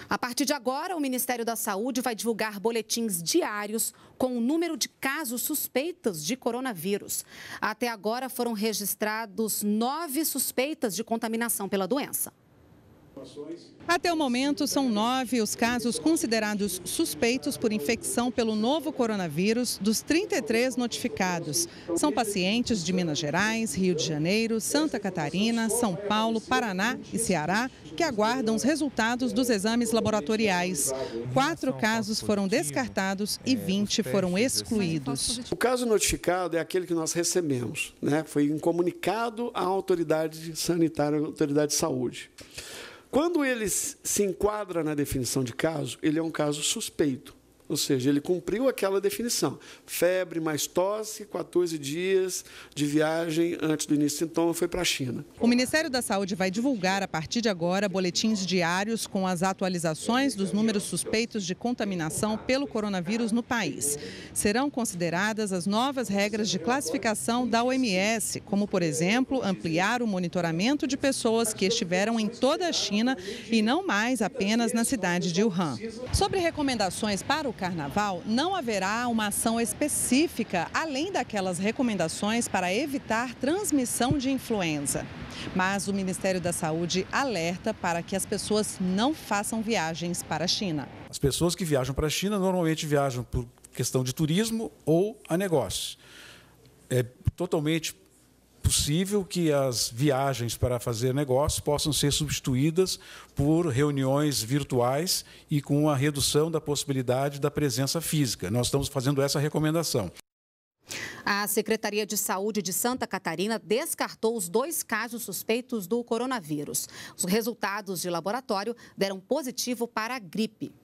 A partir de agora, o Ministério da Saúde vai divulgar boletins diários com o número de casos suspeitos de coronavírus. Até agora foram registrados 9 suspeitas de contaminação pela doença. Até o momento, são 9 os casos considerados suspeitos por infecção pelo novo coronavírus dos 33 notificados. São pacientes de Minas Gerais, Rio de Janeiro, Santa Catarina, São Paulo, Paraná e Ceará, que aguardam os resultados dos exames laboratoriais. 4 casos foram descartados e 20 foram excluídos. O caso notificado é aquele que nós recebemos, né? Foi um comunicado à autoridade sanitária, à autoridade de saúde. Quando ele se enquadra na definição de caso, ele é um caso suspeito. Ou seja, ele cumpriu aquela definição. Febre mais tosse, 14 dias de viagem antes do início do sintoma, foi para a China. O Ministério da Saúde vai divulgar, a partir de agora, boletins diários com as atualizações dos números suspeitos de contaminação pelo coronavírus no país. Serão consideradas as novas regras de classificação da OMS, como, por exemplo, ampliar o monitoramento de pessoas que estiveram em toda a China e não mais apenas na cidade de Wuhan. Sobre recomendações para o Carnaval, não haverá uma ação específica, além daquelas recomendações para evitar transmissão de influenza. Mas o Ministério da Saúde alerta para que as pessoas não façam viagens para a China. As pessoas que viajam para a China normalmente viajam por questão de turismo ou a negócios. É totalmente possível que as viagens para fazer negócios possam ser substituídas por reuniões virtuais e com a redução da possibilidade da presença física. Nós estamos fazendo essa recomendação. A Secretaria de Saúde de Santa Catarina descartou os 2 casos suspeitos do coronavírus. Os resultados de laboratório deram positivo para a gripe.